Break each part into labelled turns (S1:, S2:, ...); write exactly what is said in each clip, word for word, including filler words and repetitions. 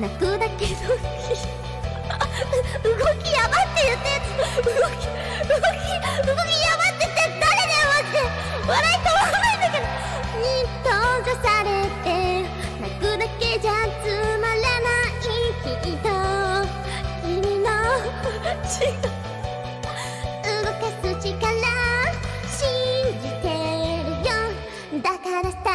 S1: 泣くだけの動きやばって言ったやつ、動き動き動きやばってって誰だよマジで。笑い止まらないんだけど。に閉ざされて泣くだけじゃつまらないきっと君の血が動かす力信じてるよ。だからさ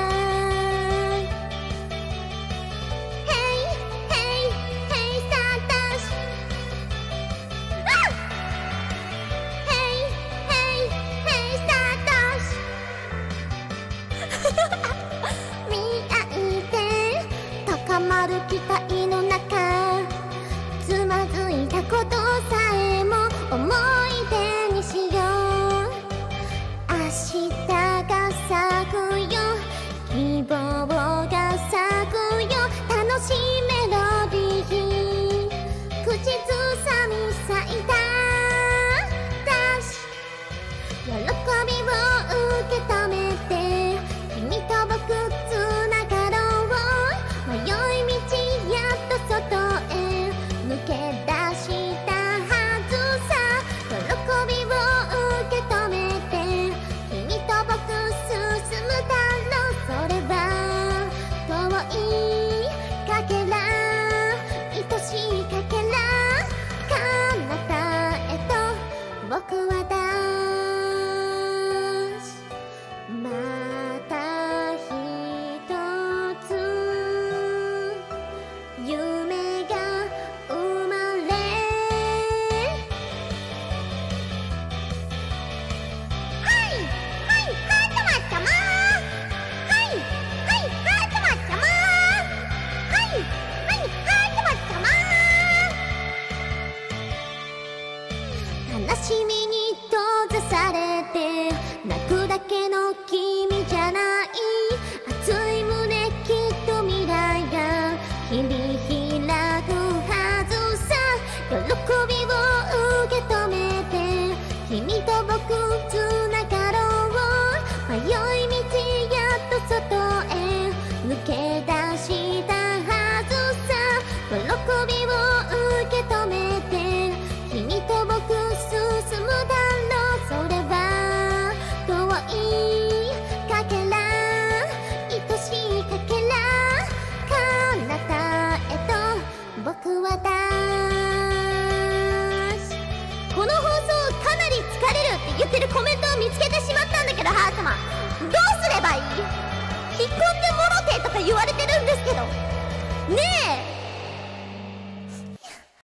S1: 期待の中つまずいたことさえも思い出にしよう。明日が咲くよ希望が咲くよ楽しいメロディー口ずさみ咲いただし喜びを受け止めて君と僕つながろう。迷い道外へ抜け出したはずさ。喜びを受け止めて君と僕進むだろう。それは遠いかけら愛しいかけら彼方へと僕は出しまた一つ夢が生まれ。はいはいハートマッチャマー。はいはいハートマッチャマー。はいはいハートマッチャマー。悲しみに閉ざされて泣くだけの君じゃない。熱い胸きっと未来が日々開くはずさ。喜びを受け止めて君と僕つながろう。迷い道やっと外へ抜け出したはずさ。喜びを受け止めて君と僕進むだろう。それは遠いかけら愛しいかけら彼方へと僕は出し。この放送かなり疲れるって言ってるコメントを見つけてしまったんだけどハートマンどうすればいい。引っ込んでもろてとか言われてるんですけどねえ